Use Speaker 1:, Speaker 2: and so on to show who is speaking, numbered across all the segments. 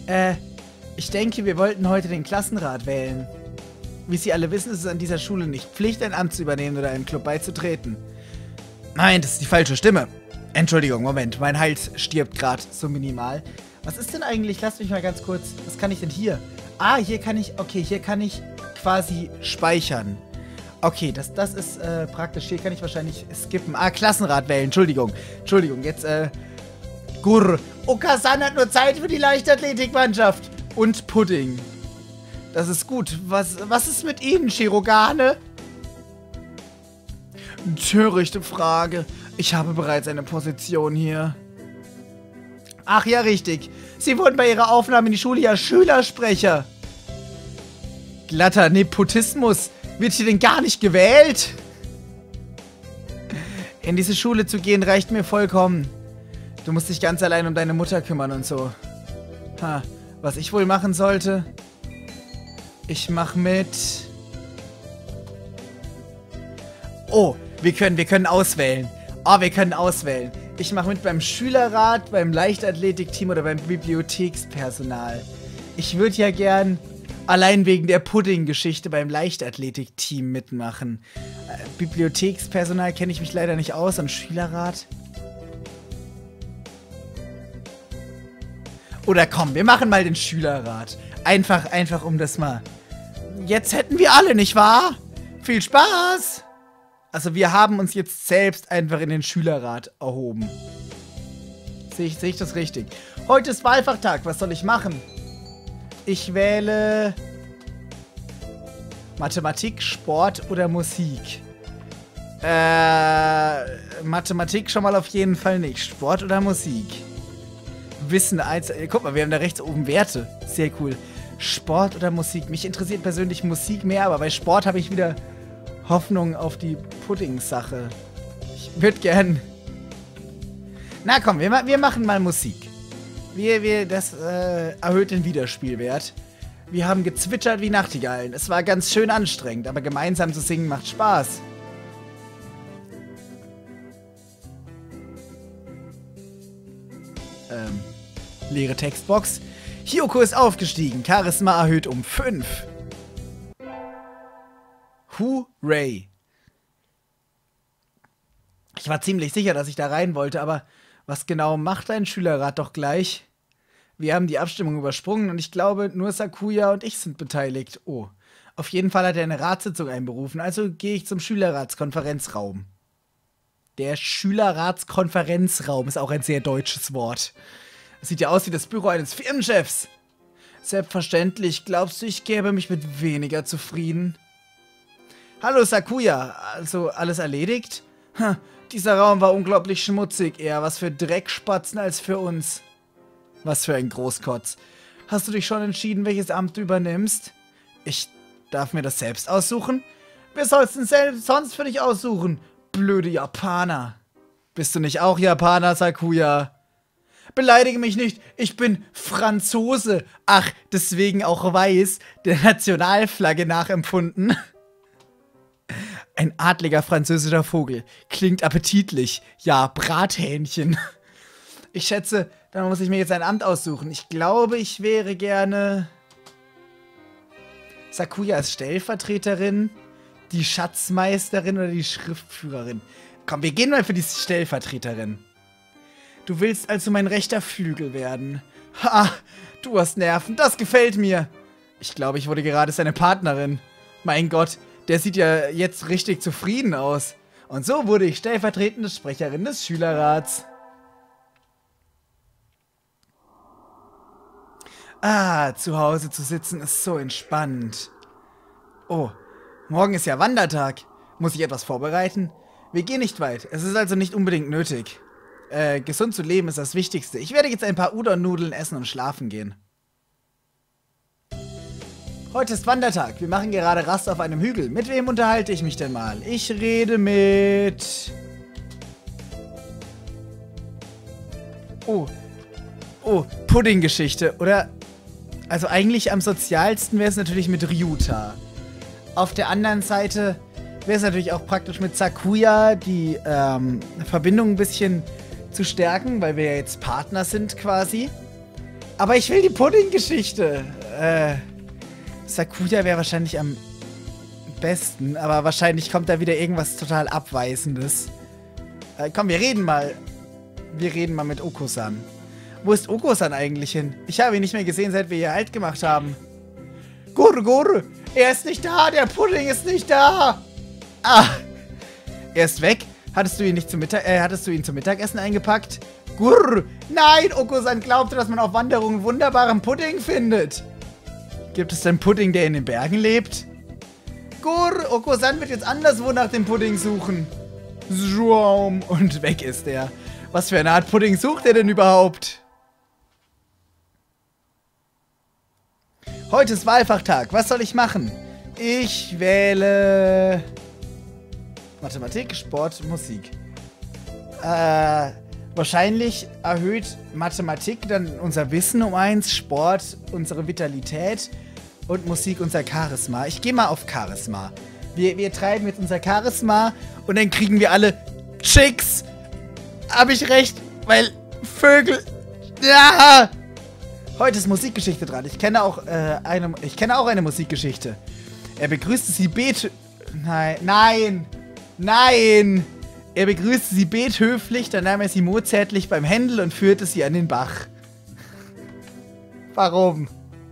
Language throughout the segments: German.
Speaker 1: Äh, ich denke, wir wollten heute den Klassenrat wählen. Wie Sie alle wissen, ist es an dieser Schule nicht Pflicht, ein Amt zu übernehmen oder einem Club beizutreten. Nein, das ist die falsche Stimme. Entschuldigung, Moment, mein Hals stirbt gerade so minimal. Was ist denn eigentlich, lasst mich mal ganz kurz, was kann ich denn hier? Ah, hier kann ich, okay, hier kann ich quasi speichern. Okay, das ist praktisch, hier kann ich wahrscheinlich skippen. Ah, Klassenrat wählen, Entschuldigung, jetzt, Gurr. Okasan hat nur Zeit für die Leichtathletikmannschaft. Und Pudding. Das ist gut. Was ist mit Ihnen, Shirogane? Törichte Frage. Ich habe bereits eine Position hier. Ach ja, richtig. Sie wurden bei Ihrer Aufnahme in die Schule ja Schülersprecher. Glatter Nepotismus. Wird hier denn gar nicht gewählt? In diese Schule zu gehen reicht mir vollkommen. Du musst dich ganz allein um deine Mutter kümmern und so. Ha, was ich wohl machen sollte? Ich mach mit... Oh, wir können auswählen. Oh, wir können auswählen. Ich mache mit beim Schülerrat, beim Leichtathletikteam oder beim Bibliothekspersonal. Ich würde ja gern allein wegen der Pudding-Geschichte beim Leichtathletikteam mitmachen. Bibliothekspersonal kenne ich mich leider nicht aus und Schülerrat. Oder komm, wir machen mal den Schülerrat. Einfach um das mal... Jetzt hätten wir alle, nicht wahr? Viel Spaß! Also wir haben uns jetzt selbst einfach in den Schülerrat erhoben. Sehe ich das richtig? Heute ist Wahlfachtag, was soll ich machen? Ich wähle... Mathematik, Sport oder Musik? Mathematik schon mal auf jeden Fall nicht. Sport oder Musik? Wissen 1... Guck mal, wir haben da rechts oben Werte. Sehr cool. Sport oder Musik? Mich interessiert persönlich Musik mehr, aber bei Sport habe ich wieder Hoffnung auf die Pudding-Sache. Ich würde gern... Na komm, wir machen mal Musik. Das erhöht den Wiederspielwert. Wir haben gezwitschert wie Nachtigallen. Es war ganz schön anstrengend, aber gemeinsam zu singen macht Spaß. Leere Textbox. Hiyoko ist aufgestiegen. Charisma erhöht um 5. Hooray. Ich war ziemlich sicher, dass ich da rein wollte, aber was genau macht ein Schülerrat doch gleich? Wir haben die Abstimmung übersprungen und ich glaube, nur Sakuya und ich sind beteiligt. Oh, auf jeden Fall hat er eine Ratssitzung einberufen, also gehe ich zum Schülerratskonferenzraum. Der Schülerratskonferenzraum ist auch ein sehr deutsches Wort. Das sieht ja aus wie das Büro eines Firmenchefs. Selbstverständlich, glaubst du, ich gäbe mich mit weniger zufrieden? Hallo Sakuya, also alles erledigt? Dieser Raum war unglaublich schmutzig, eher was für Dreckspatzen als für uns. Was für ein Großkotz. Hast du dich schon entschieden, welches Amt du übernimmst? Ich darf mir das selbst aussuchen? Wer soll's denn sonst für dich aussuchen? Blöde Japaner. Bist du nicht auch Japaner, Sakuya? Beleidige mich nicht, ich bin Franzose. Ach, deswegen auch weiß, der Nationalflagge nachempfunden. Ein adliger französischer Vogel. Klingt appetitlich. Ja, Brathähnchen. Ich schätze, dann muss ich mir jetzt ein Amt aussuchen. Ich glaube, ich wäre gerne... Sakuya als Stellvertreterin, die Schatzmeisterin oder die Schriftführerin. Komm, wir gehen mal für die Stellvertreterin. Du willst also mein rechter Flügel werden. Ha, du hast Nerven, das gefällt mir. Ich glaube, ich wurde gerade seine Partnerin. Mein Gott, der sieht ja jetzt richtig zufrieden aus. Und so wurde ich stellvertretende Sprecherin des Schülerrats. Ah, zu Hause zu sitzen ist so entspannend. Oh, morgen ist ja Wandertag. Muss ich etwas vorbereiten? Wir gehen nicht weit. Es ist also nicht unbedingt nötig. Gesund zu leben ist das Wichtigste. Ich werde jetzt ein paar Udon-Nudeln essen und schlafen gehen. Heute ist Wandertag. Wir machen gerade Rast auf einem Hügel. Mit wem unterhalte ich mich denn mal? Ich rede mit... Oh, Pudding-Geschichte. Oder... Also eigentlich am sozialsten wäre es natürlich mit Ryuta. Auf der anderen Seite wäre es natürlich auch praktisch mit Sakuya die Verbindung ein bisschen zu stärken, weil wir ja jetzt Partner sind quasi. Aber ich will die Pudding-Geschichte. Sakuya wäre wahrscheinlich am besten, aber wahrscheinlich kommt da wieder irgendwas total Abweisendes. Komm, wir reden mal. Wir reden mal mit Oko-san. Wo ist Oko-san eigentlich hin? Ich habe ihn nicht mehr gesehen, seit wir hier Halt gemacht haben. Gurr, er ist nicht da, der Pudding ist nicht da. Ah, er ist weg. Hattest du ihn zum Mittagessen eingepackt? Gurr, nein, Oko-san glaubte, dass man auf Wanderungen wunderbaren Pudding findet. Gibt es denn Pudding, der in den Bergen lebt? Gurr, Oko-san wird jetzt anderswo nach dem Pudding suchen. Zoom, und weg ist er. Was für eine Art Pudding sucht er denn überhaupt? Heute ist Wahlfachtag. Was soll ich machen? Ich wähle Mathematik, Sport, Musik. Wahrscheinlich erhöht Mathematik dann unser Wissen um 1, Sport unsere Vitalität und Musik unser Charisma. Ich gehe mal auf Charisma. Wir treiben jetzt unser Charisma und dann kriegen wir alle Chicks. Hab ich recht? Weil Vögel. Ja! Heute ist Musikgeschichte dran. Ich kenne auch eine Musikgeschichte. Er begrüßte sie Nein! Er begrüßte sie bethöflich, dann nahm er sie mozärtlich beim Händel und führte sie an den Bach. Warum?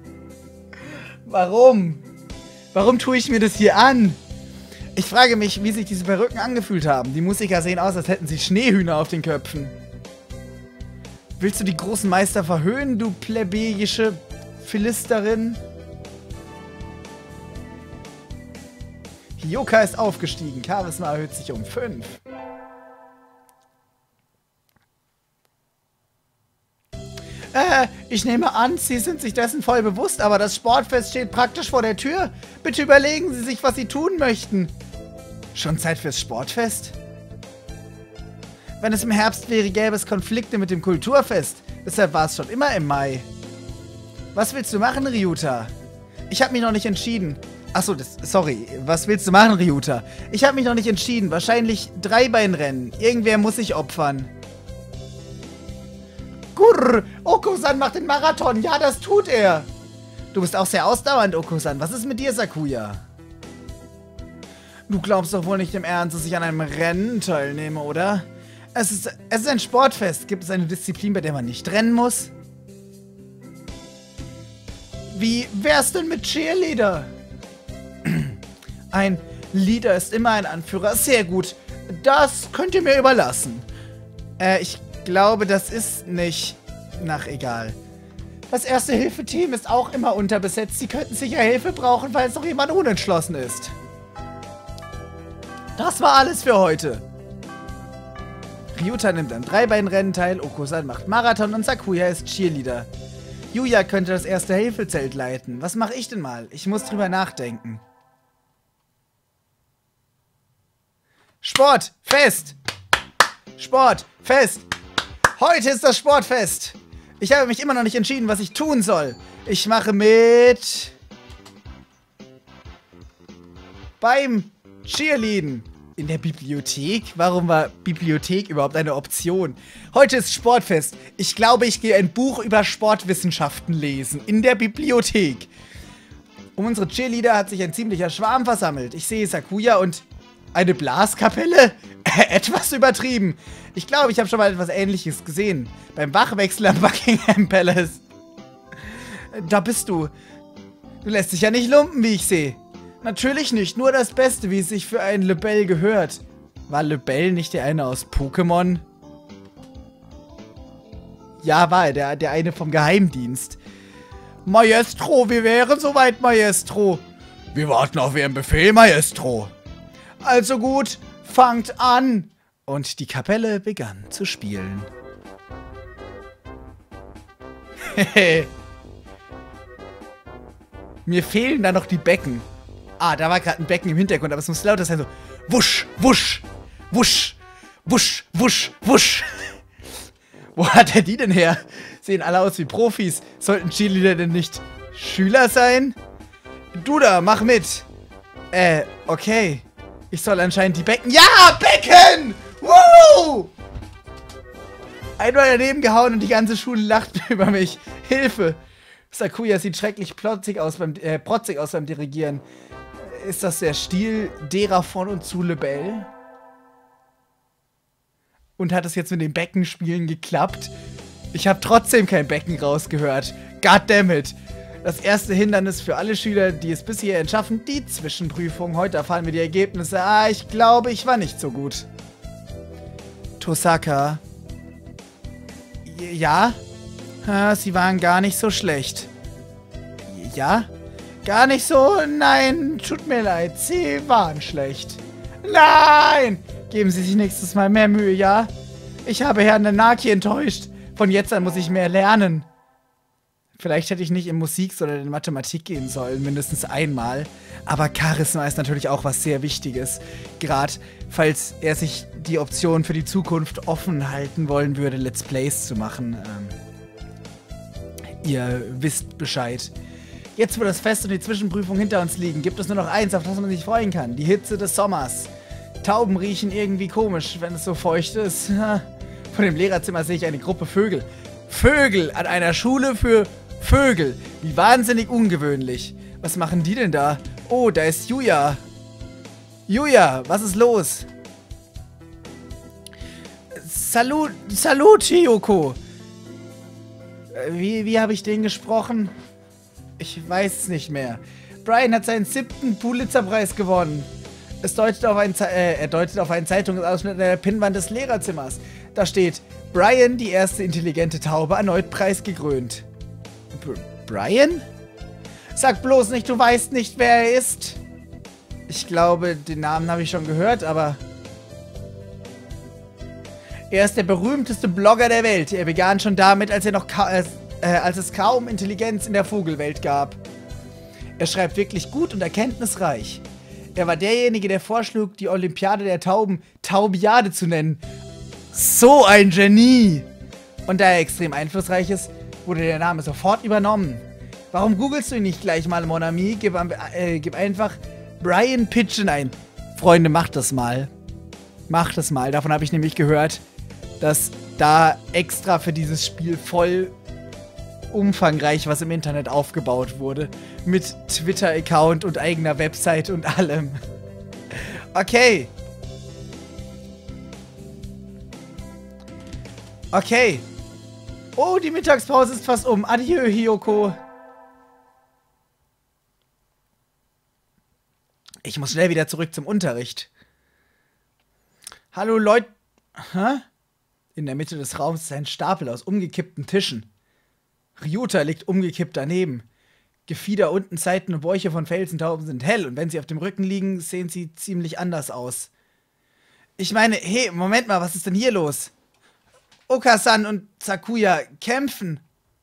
Speaker 1: Warum tue ich mir das hier an? Ich frage mich, wie sich diese Perücken angefühlt haben. Die Musiker sehen aus, als hätten sie Schneehühner auf den Köpfen. Willst du die großen Meister verhöhnen, du plebejische Philisterin? Hioka ist aufgestiegen. Charisma erhöht sich um 5. Ich nehme an, Sie sind sich dessen voll bewusst, aber das Sportfest steht praktisch vor der Tür. Bitte überlegen Sie sich, was Sie tun möchten. Schon Zeit fürs Sportfest? Wenn es im Herbst wäre, gäbe es Konflikte mit dem Kulturfest. Deshalb war es schon immer im Mai. Was willst du machen, Ryuta? Ich habe mich noch nicht entschieden. Achso, sorry. Was willst du machen, Ryuta? Ich habe mich noch nicht entschieden. Wahrscheinlich Dreibeinrennen. Irgendwer muss sich opfern. Gurr! Oko-san macht den Marathon. Ja, das tut er. Du bist auch sehr ausdauernd, Oko-san. Was ist mit dir, Sakuya? Du glaubst doch wohl nicht im Ernst, dass ich an einem Rennen teilnehme, oder? Es ist ein Sportfest. Gibt es eine Disziplin, bei der man nicht rennen muss? Wie wär's denn mit Cheerleader? Ein Leader ist immer ein Anführer. Sehr gut. Das könnt ihr mir überlassen. Ich glaube, das ist nicht... Ach, egal. Das Erste-Hilfe-Team ist auch immer unterbesetzt. Sie könnten sicher Hilfe brauchen, falls noch jemand unentschlossen ist. Das war alles für heute. Ryuta nimmt am Dreibeinrennen teil, Oko-san macht Marathon und Sakuya ist Cheerleader. Yuya könnte das Erste-Hilfe-Zelt leiten. Was mache ich denn mal? Ich muss drüber nachdenken. Sportfest! Sportfest! Heute ist das Sportfest! Ich habe mich immer noch nicht entschieden, was ich tun soll. Ich mache mit... beim Cheerleaden. In der Bibliothek? Warum war Bibliothek überhaupt eine Option? Heute ist Sportfest. Ich glaube, ich gehe ein Buch über Sportwissenschaften lesen. In der Bibliothek. Um unsere Cheerleader hat sich ein ziemlicher Schwarm versammelt. Ich sehe Sakuya und... eine Blaskapelle? Etwas übertrieben. Ich glaube, ich habe schon mal etwas Ähnliches gesehen. Beim Wachwechsel am Buckingham Palace. Da bist du. Du lässt dich ja nicht lumpen, wie ich sehe. Natürlich nicht, nur das Beste, wie es sich für einen Lebel gehört. War Lebel nicht der eine aus Pokémon? Ja, war er, der eine vom Geheimdienst. Maestro, wir wären soweit, Maestro. Wir warten auf Ihren Befehl, Maestro. Also gut, fangt an. Und die Kapelle begann zu spielen. Mir fehlen da noch die Becken. Ah, da war gerade ein Becken im Hintergrund, aber es muss lauter sein, so wusch, wusch, wusch, wusch, wusch, wusch. Wo hat er die denn her? Sehen alle aus wie Profis. Sollten Cheerleader denn nicht Schüler sein? Du da, mach mit. Okay. Ich soll anscheinend die Becken... Ja, Becken! Woo! Einmal daneben gehauen und die ganze Schule lacht über mich. Hilfe! Sakuya sieht schrecklich protzig aus beim Dirigieren. Ist das der Stil derer von und zu Lebel? Und hat es jetzt mit den Beckenspielen geklappt? Ich habe trotzdem kein Becken rausgehört. Goddammit! Das erste Hindernis für alle Schüler, die es bis hierhin schaffen, die Zwischenprüfung. Heute erfahren wir die Ergebnisse. Ich glaube, ich war nicht so gut. Tosaka. Ja? Sie waren gar nicht so schlecht. Ja? Gar nicht so? Nein, tut mir leid. Sie waren schlecht. Nein! Geben Sie sich nächstes Mal mehr Mühe, ja? Ich habe Herrn Nanaki enttäuscht. Von jetzt an muss ich mehr lernen. Vielleicht hätte ich nicht in Musik, sondern in Mathematik gehen sollen, mindestens einmal. Aber Charisma ist natürlich auch was sehr Wichtiges. Gerade falls er sich die Option für die Zukunft offen halten wollen würde, Let's Plays zu machen. Ihr wisst Bescheid. Jetzt, wo das Fest und die Zwischenprüfung hinter uns liegen, gibt es nur noch eins, auf das man sich freuen kann. Die Hitze des Sommers. Tauben riechen irgendwie komisch, wenn es so feucht ist. Von dem Lehrerzimmer sehe ich eine Gruppe Vögel. Vögel an einer Schule für Vögel. Wie wahnsinnig ungewöhnlich. Was machen die denn da? Oh, da ist Yuya. Yuya, was ist los? Salut, Hiyoko. Wie habe ich den gesprochen? Ich weiß es nicht mehr. Brian hat seinen 7. Pulitzer-Preis gewonnen. Er deutet auf einen Zeitungsausschnitt der Pinnwand des Lehrerzimmers. Da steht, Brian, die erste intelligente Taube, erneut preisgekrönt. Brian? Sag bloß nicht, du weißt nicht, wer er ist. Ich glaube, den Namen habe ich schon gehört, aber... Er ist der berühmteste Blogger der Welt. Er begann schon damit, als es kaum Intelligenz in der Vogelwelt gab. Er schreibt wirklich gut und erkenntnisreich. Er war derjenige, der vorschlug, die Olympiade der Tauben Taubiade zu nennen. So ein Genie! Und da er extrem einflussreich ist, wurde der Name sofort übernommen. Warum googelst du ihn nicht gleich mal, Mon Ami? Gib einfach Brian Pigeon ein. Freunde, macht das mal. Macht das mal. Davon habe ich nämlich gehört, dass da extra für dieses Spiel voll umfangreich was im Internet aufgebaut wurde. Mit Twitter-Account und eigener Website und allem. Okay. Okay. Oh, die Mittagspause ist fast um. Adieu, Hiyoko. Ich muss schnell wieder zurück zum Unterricht. Hallo, Leute. Hä? In der Mitte des Raums ist ein Stapel aus umgekippten Tischen. Ryuta liegt umgekippt daneben. Gefieder unten, Seiten und Bäuche von Felsentauben sind hell und wenn sie auf dem Rücken liegen, sehen sie ziemlich anders aus. Ich meine, hey, Moment mal, was ist denn hier los? Oka-san und Sakuya kämpfen.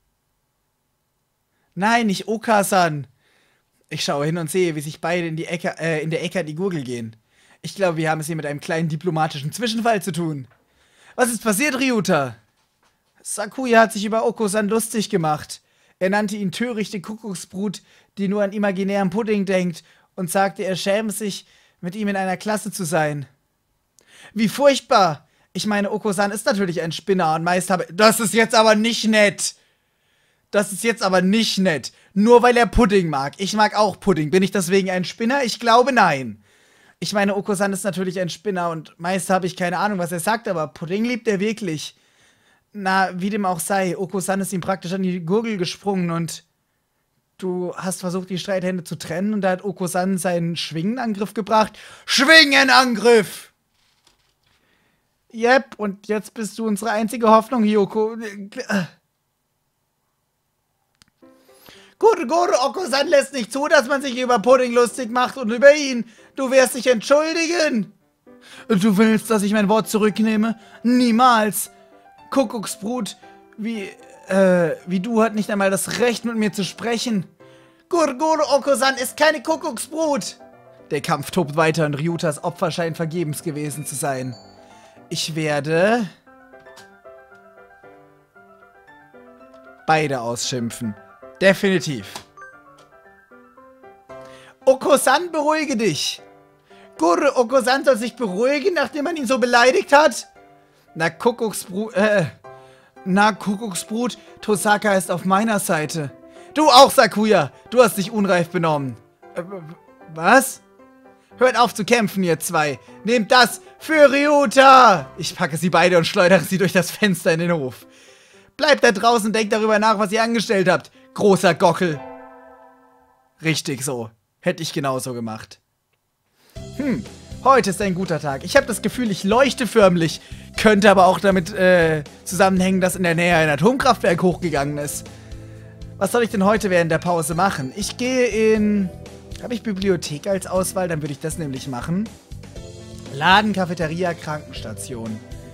Speaker 1: Nein, nicht Oka-san. Ich schaue hin und sehe, wie sich beide in der Ecke an die Gurgel gehen. Ich glaube, wir haben es hier mit einem kleinen diplomatischen Zwischenfall zu tun. Was ist passiert, Ryuta? Sakuya hat sich über Oko-san lustig gemacht. Er nannte ihn törichte Kuckucksbrut, die nur an imaginären Pudding denkt, und sagte, er schäme sich, mit ihm in einer Klasse zu sein. Wie furchtbar! Ich meine, Oko-san ist natürlich ein Spinner und meist habe... Das ist jetzt aber nicht nett! Das ist jetzt aber nicht nett. Nur weil er Pudding mag. Ich mag auch Pudding. Bin ich deswegen ein Spinner? Ich glaube, nein. Ich meine, Oko-san ist natürlich ein Spinner und meist habe ich keine Ahnung, was er sagt, aber Pudding liebt er wirklich. Na, wie dem auch sei, Oko-san ist ihm praktisch an die Gurgel gesprungen und du hast versucht, die Streithände zu trennen und da hat Oko-san seinen Schwingenangriff gebracht. Schwingenangriff! Yep, und jetzt bist du unsere einzige Hoffnung, Hiyoko. Guru, Oko-san lässt nicht zu, dass man sich über Pudding lustig macht und über ihn. Du wirst dich entschuldigen. Du willst, dass ich mein Wort zurücknehme? Niemals. Kuckucksbrut, wie du hat nicht einmal das Recht, mit mir zu sprechen. Guru, Oko-san ist keine Kuckucksbrut. Der Kampf tobt weiter und Ryutas Opfer scheint vergebens gewesen zu sein. Ich werde beide ausschimpfen. Definitiv. Oko-san, beruhige dich. Guru, Oko-san soll sich beruhigen, nachdem man ihn so beleidigt hat? Na, Kuckucksbrut, Na, Kuckucksbrut, Tosaka ist auf meiner Seite. Du auch, Sakuya! Du hast dich unreif benommen. Was? Hört auf zu kämpfen, ihr zwei! Nehmt das für Ryuta! Ich packe sie beide und schleudere sie durch das Fenster in den Hof. Bleibt da draußen und denkt darüber nach, was ihr angestellt habt, großer Gockel. Richtig so. Hätte ich genauso gemacht. Heute ist ein guter Tag. Ich habe das Gefühl, ich leuchte förmlich. Könnte aber auch damit zusammenhängen, dass in der Nähe ein Atomkraftwerk hochgegangen ist. Was soll ich denn heute während der Pause machen? Ich gehe in... Habe ich Bibliothek als Auswahl? Dann würde ich das nämlich machen. Laden, Cafeteria, Krankenstation.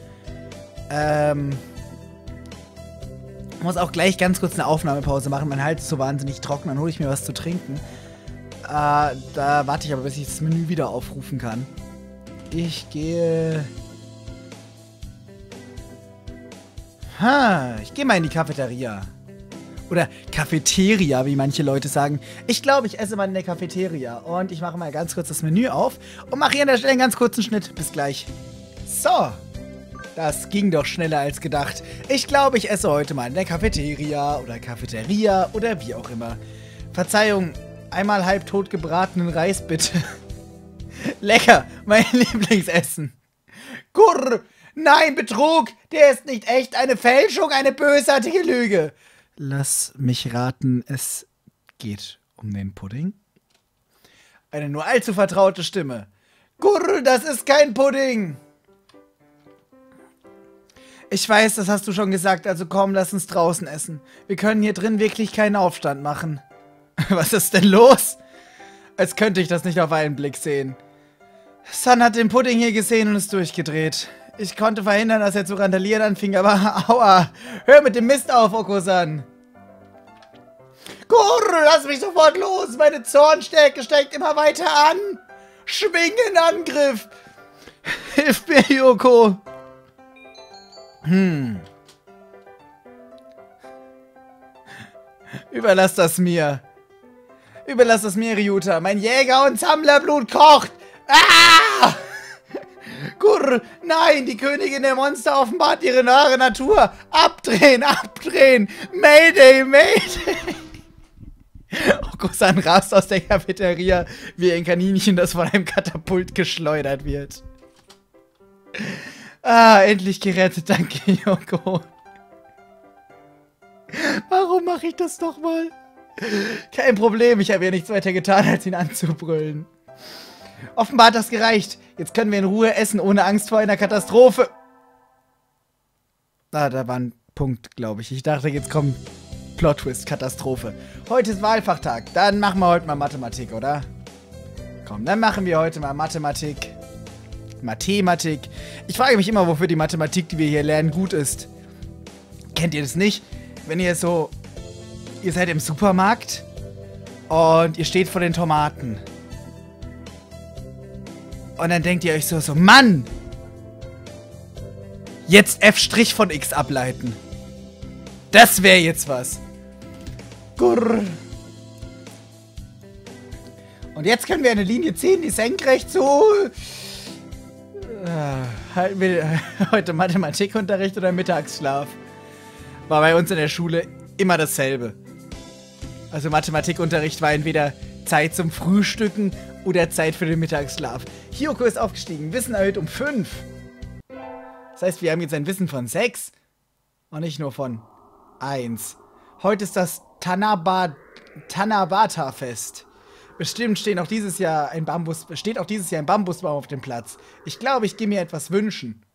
Speaker 1: Muss auch gleich ganz kurz eine Aufnahmepause machen. Mein Hals ist so wahnsinnig trocken. Dann hole ich mir was zu trinken. Da warte ich aber, bis ich das Menü wieder aufrufen kann. Ich gehe... Ich gehe mal in die Cafeteria. Oder Cafeteria, wie manche Leute sagen. Ich glaube, ich esse mal in der Cafeteria. Und ich mache mal ganz kurz das Menü auf und mache hier an der Stelle einen ganz kurzen Schnitt. Bis gleich. So. Das ging doch schneller als gedacht. Ich glaube, ich esse heute mal in der Cafeteria oder wie auch immer. Verzeihung, einmal halbtot gebratenen Reis bitte. Lecker, mein Lieblingsessen. Gurr, nein, Betrug, der ist nicht echt, eine Fälschung, eine bösartige Lüge. Lass mich raten, es geht um den Pudding? Eine nur allzu vertraute Stimme. Gurr, das ist kein Pudding. Ich weiß, das hast du schon gesagt, also komm, lass uns draußen essen. Wir können hier drin wirklich keinen Aufstand machen. Was ist denn los? Als könnte ich das nicht auf einen Blick sehen. San hat den Pudding hier gesehen und ist durchgedreht. Ich konnte verhindern, dass er zu randalieren anfing, aber aua, hör mit dem Mist auf, Oko-san. Gurr, lass mich sofort los, meine Zornstärke steigt immer weiter an. Schwing in Angriff. Hilf mir, Yoko. Überlass das mir. Überlass das mir, Ryuta. Mein Jäger- und Sammlerblut kocht. Ah! Gurr, nein, die Königin der Monster offenbart ihre wahre Natur. Abdrehen, abdrehen. Mayday, Mayday. Oko-san rast aus der Cafeteria wie ein Kaninchen, das von einem Katapult geschleudert wird. Ah, endlich gerettet, danke, Yoko. Warum mache ich das doch mal? Kein Problem, ich habe ja nichts weiter getan, als ihn anzubrüllen. Offenbar hat das gereicht. Jetzt können wir in Ruhe essen, ohne Angst vor einer Katastrophe. Ah, da war ein Punkt, glaube ich. Ich dachte, jetzt kommt Plot-Twist, Katastrophe. Heute ist Wahlfachtag. Dann machen wir heute mal Mathematik, oder? Komm, dann machen wir heute mal Mathematik. Mathematik. Ich frage mich immer, wofür die Mathematik, die wir hier lernen, gut ist. Kennt ihr das nicht? Wenn ihr so... Ihr seid im Supermarkt und ihr steht vor den Tomaten. Und dann denkt ihr euch so, Mann! Jetzt F' von X ableiten. Das wäre jetzt was. Gurr. Und jetzt können wir eine Linie ziehen, die senkrecht so... Halten wir heute Mathematikunterricht oder Mittagsschlaf? War bei uns in der Schule immer dasselbe. Also Mathematikunterricht war entweder Zeit zum Frühstücken oder Zeit für den Mittagsschlaf. Hiyoko ist aufgestiegen, Wissen erhöht um 5. Das heißt, wir haben jetzt ein Wissen von 6 und nicht nur von 1. Heute ist das Tanabata-Fest. Bestimmt steht auch dieses Jahr ein Bambusbaum auf dem Platz. Ich glaube, ich gehe mir etwas wünschen.